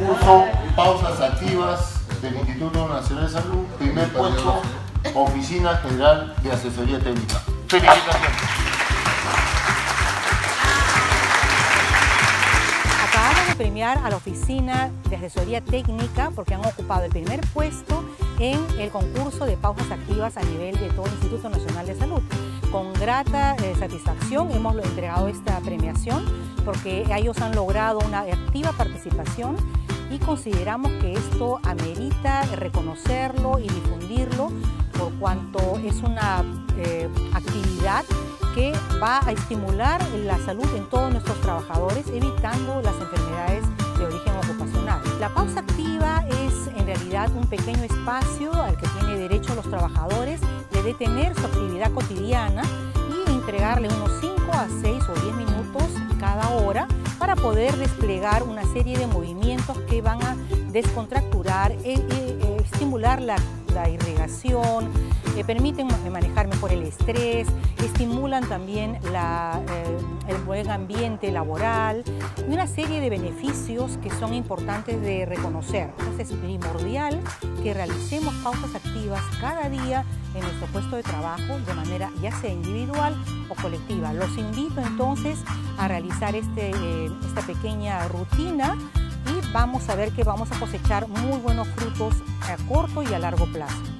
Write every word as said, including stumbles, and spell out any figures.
concurso Pausas Activas del Instituto Nacional de Salud, primer puesto, Oficina General de Asesoría Técnica. Felicitaciones. Acabamos de premiar a la Oficina de Asesoría Técnica porque han ocupado el primer puesto en el concurso de pausas activas a nivel de todo el Instituto Nacional de Salud. Con grata eh, satisfacción hemos entregado esta premiación porque ellos han logrado una activa participación y consideramos que esto amerita reconocerlo y difundirlo por cuanto es una eh, actividad que va a estimular la salud en todos nuestros trabajadores, evitando las enfermedades de origen ocupacional. La pausa activa es en realidad un pequeño espacio al que tiene derecho los trabajadores de detener su actividad cotidiana y entregarle unos cinco a seis o diez minutos cada hora para poder desplegar una serie de movimientos que van a descontracturar, e, e, estimular la, la irrigación, eh, permiten manejar mejor el estrés, estimulan también la, eh, el buen ambiente laboral y una serie de beneficios que son importantes de reconocer. Entonces es primordial que realicemos pausas activas cada día en nuestro puesto de trabajo de manera ya sea individual o colectiva. Los invito entonces a realizar este, eh, esta pequeña rutina y vamos a ver que vamos a cosechar muy buenos frutos a corto y a largo plazo.